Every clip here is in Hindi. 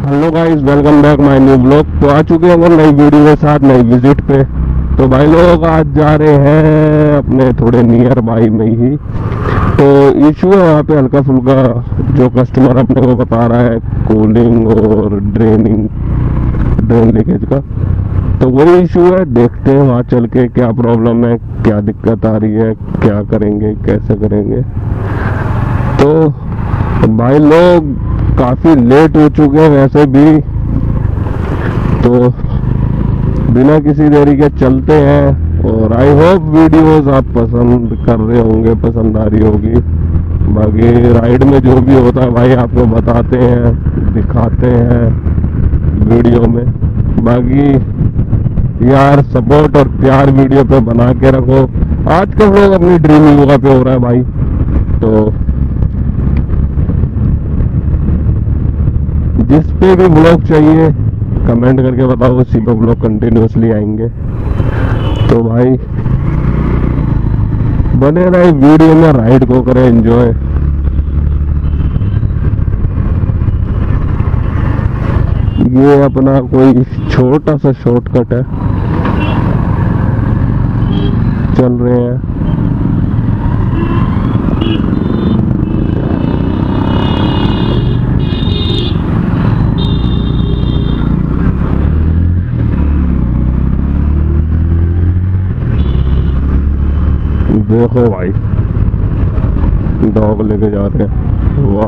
Hello guys, welcome back my new blog. तो आ चुके हैं नई वीडियो के साथ नई विजिट पे। तो भाई लोग आज जा रहे हैं अपने थोड़े नियर बाई में ही। तो इशू है वहाँ पे हल्का फुल्का, जो कस्टमर अपने को बता रहा है कूलिंग और ड्रेन लीकेज का। तो वही इशू है, देखते हैं वहाँ चल के क्या प्रॉब्लम है, क्या दिक्कत आ रही है, क्या करेंगे, कैसे करेंगे। तो भाई लोग काफ़ी लेट हो चुके हैं वैसे भी, तो बिना किसी देरी के चलते हैं। और आई होप वीडियोस आप पसंद कर रहे होंगे, पसंद आ रही होगी। बाकी राइड में जो भी होता है भाई आपको बताते हैं, दिखाते हैं वीडियो में। बाकी यार सपोर्ट और प्यार वीडियो पे बना के रखो। आजकल लोग अपनी ड्रीम योगा पे हो रहा है भाई। तो जिस पे भी ब्लॉग चाहिए कमेंट करके बताओ, उसी पे ब्लॉग कंटिन्यूसली आएंगे। तो भाई बने रहे वीडियो में, राइड को करें एंजॉय। ये अपना कोई छोटा सा शॉर्टकट है, चल रहे हैं। देखो भाई डॉग लेके जा रहे हैं, वाह।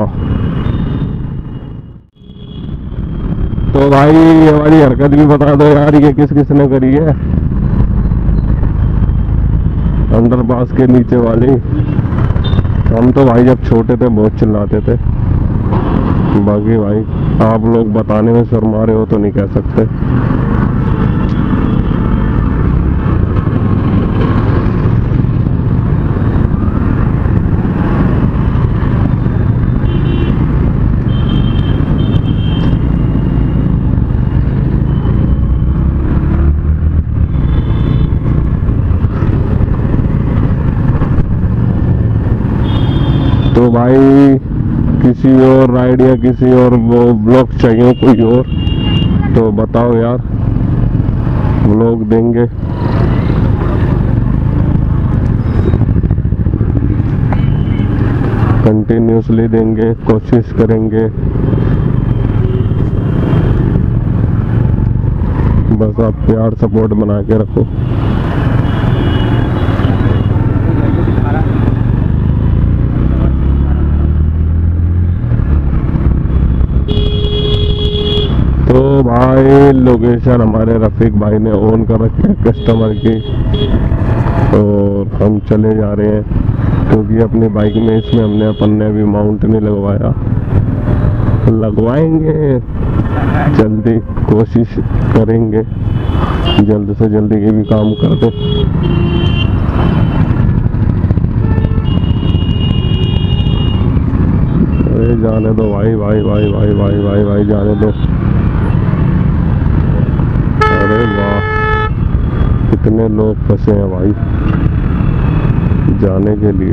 तो भाई हमारी हरकत भी बता दो यार, ये किस किसने करी है। अंडरपास के नीचे वाली। हम तो भाई जब छोटे थे बहुत चिल्लाते थे। बाकी भाई आप लोग बताने में शर्मा रहे हो तो नहीं कह सकते। तो भाई किसी और राइड या किसी और वो ब्लॉग चाहिए कोई और तो बताओ यार, ब्लॉग देंगे। कंटिन्यूसली देंगे, कोशिश करेंगे। बस आप प्यार सपोर्ट बना के रखो। तो भाई लोकेशन हमारे रफीक भाई ने ऑन कर रखी है कस्टमर की, और हम चले जा रहे हैं क्योंकि अपनी बाइक में इसमें अपन ने अभी माउंट नहीं लगवाया, लगवाएंगे जल्दी, कोशिश करेंगे जल्द से जल्दी ये भी काम कर दे। अरे जाने दो भाई भाई भाई भाई भाई भाई भाई जाने दो। अरे वाह, कितने लोग फंसे हैं भाई जाने के लिए।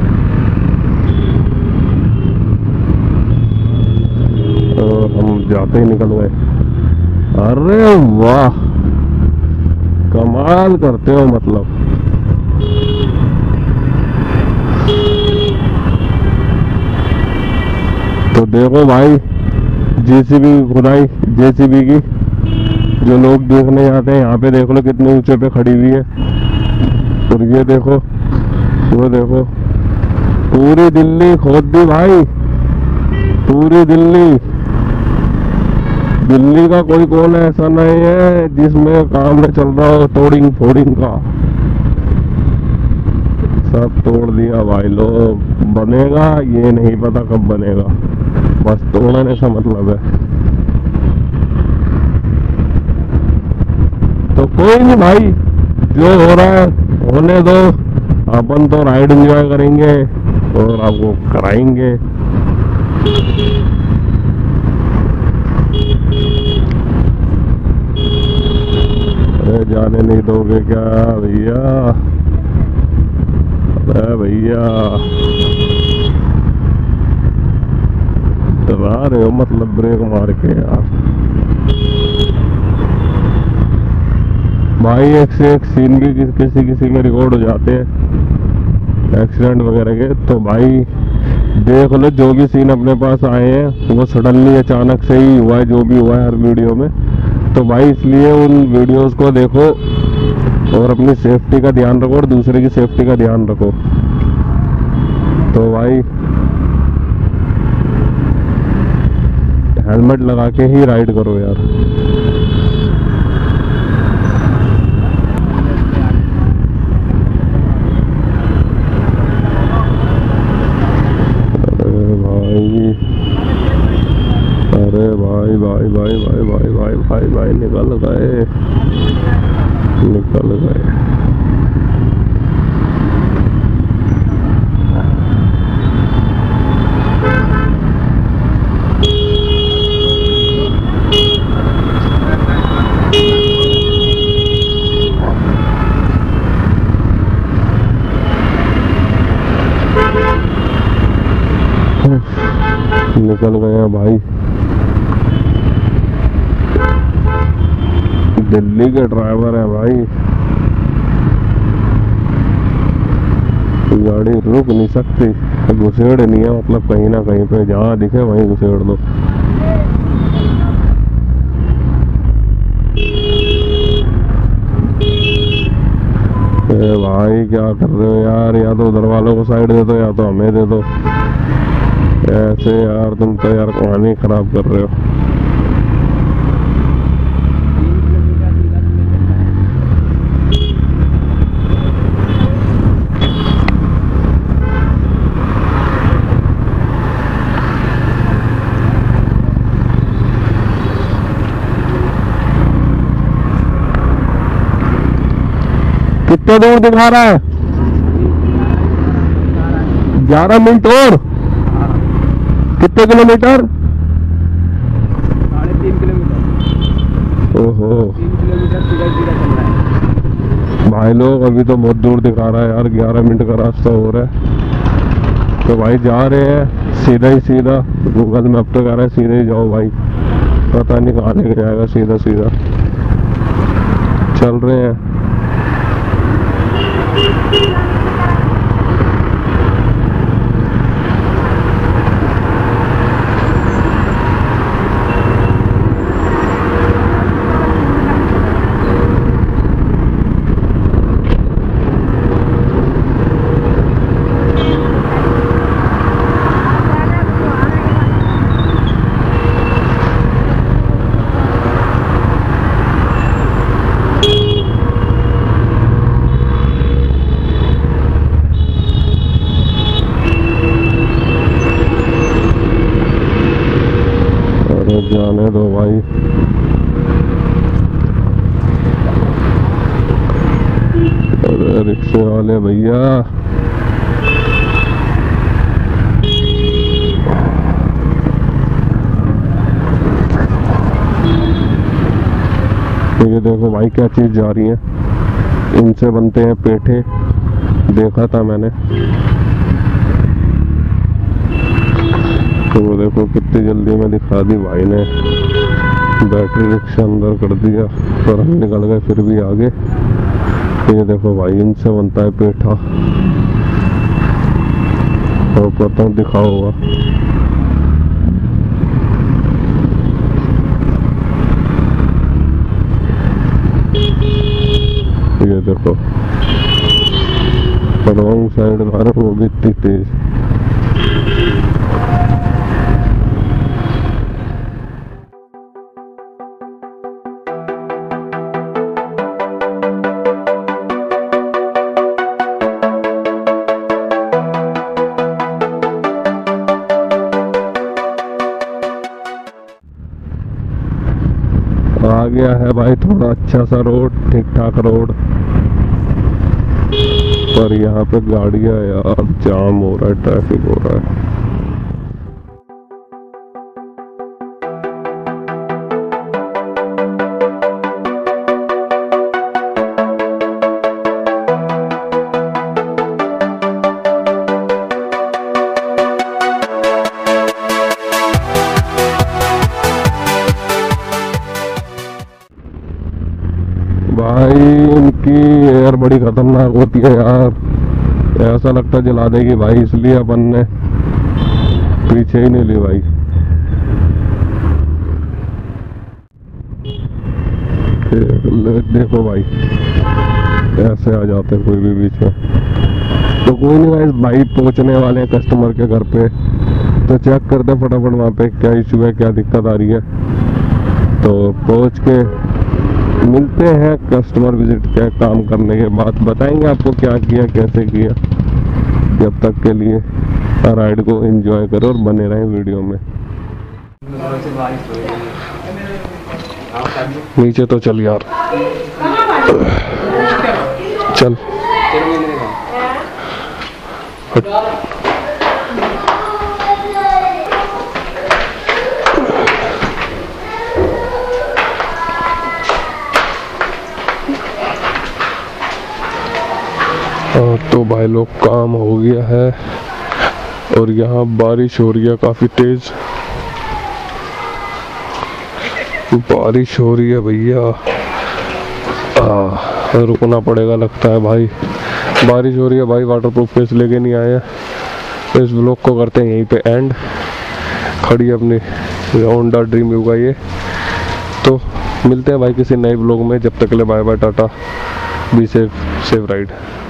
और हम जाते ही निकल गए। अरे वाह, कमाल करते हो मतलब। तो देखो भाई जेसीबी खुदाई, जेसीबी की जो लोग देखने जाते हैं, यहाँ पे देख लो कितने ऊंचे पे खड़ी हुई है। और ये देखो, वो देखो, पूरी दिल्ली खोद दी भाई, पूरी दिल्ली। दिल्ली का कोई कोना ऐसा नहीं है जिसमें काम न चल रहा हो तोड़िंग फोड़िंग का। सब तोड़ दिया भाई लोग। बनेगा ये नहीं पता कब बनेगा, बस तोड़ने से मतलब है। तो कोई नहीं भाई, जो हो रहा है होने दो। अपन तो राइड एंजॉय करेंगे और आपको कराएंगे। अरे जाने नहीं दोगे क्या भैया? अरे भैया चला रहे हो मतलब ब्रेक मार के यार। भाई एक से एक सीन भी किसी किसी के रिकॉर्ड हो जाते हैं एक्सीडेंट वगैरह के। तो भाई देख लो जो भी सीन अपने पास आए हैं वो सडनली अचानक से ही हुआ है, जो भी हुआ है हर वीडियो में। तो भाई इसलिए उन वीडियोस को देखो और अपनी सेफ्टी का ध्यान रखो और दूसरे की सेफ्टी का ध्यान रखो। तो भाई हेलमेट लगा के ही राइड करो यार। अरे भाई भाई भाई भाई भाई भाई भाई भाई निकल गए निकल गए। निकल गए भाई। दिल्ली के ड्राइवर है भाई, गाड़ी रुक नहीं सकती, घुसेड़ नहीं है मतलब कहीं ना कहीं पे जहाँ दिखे वहीं घुसेड़ दो। भाई क्या कर रहे हो यार, या तो उधर वालों को साइड दे दो या तो हमें दे दो। ऐसे यार तुम तो यार कहानी खराब कर रहे हो। कितने दूर दिखा रहा है? 11 मिनट और कितने किलोमीटर? 3.5 किलोमीटर। ओहो 3 किलोमीटर सीधा सीधा चल रहा है भाई लोग, अभी तो बहुत दूर दिखा रहा है यार, 11 मिनट का रास्ता हो रहा है। तो भाई जा रहे हैं सीधा ही सीधा, गूगल मैप तो कह रहा है सीधे ही जाओ भाई, पता नहीं कहाँ लेके जाएगा। सीधा सीधा चल रहे हैं। जाने दो भाई। अरे रिक्शे वाले भैया, तो ये देखो भाई क्या चीज जा रही है, इनसे बनते हैं पेठे, देखा था मैंने। तो वो देखो कितनी जल्दी में दिखा दी भाई ने, बैटरी रिक्शा अंदर कर दिया और हम निकल गए फिर भी आगे। ये देखो भाई इनसे बनता है पेठा, तो पता दिखा होगा। ये देखो रॉन्ग साइड मारे, वो भी इतनी तेज। आ गया है भाई थोड़ा अच्छा सा रोड, ठीक ठाक रोड, पर यहाँ पे गाड़ियाँ यार जाम हो रहा है, ट्रैफिक हो रहा है। भाई इनकी एयर बड़ी खतरनाक होती है यार, ऐसा लगता है जला देगी भाई, इसलिए अपन ने पीछे ही नहीं ली भाई। देखो भाई ऐसे आ जाते हैं कोई भी बीच में। तो कोई नहीं गाइस, भाई पहुंचने वाले हैं कस्टमर के घर पे, तो चेक करते हैं फटाफट वहाँ पे क्या इशू है, क्या दिक्कत आ रही है। तो पहुंच के मिलते हैं कस्टमर विजिट के काम करने के बाद, बताएंगे आपको क्या किया कैसे किया। जब तक के लिए राइड को एंजॉय करो और बने रहें वीडियो में। नीचे तो चल यार, चल तो भाई लोग काम हो गया है और यहाँ बारिश हो रही है काफी तेज, बारिश हो रही है भैया, रुकना पड़ेगा लगता है भाई। बारिश हो रही है भाई, वाटरप्रूफ केस लेके नहीं आए हैं। तो इस ब्लॉग को करते हैं यहीं पे एंड। खड़ी अपनी होंडा ड्रीम यू का ये। तो मिलते हैं भाई किसी नए ब्लॉग में, जब तक के लिए bye bye tata, be safe, safe ride.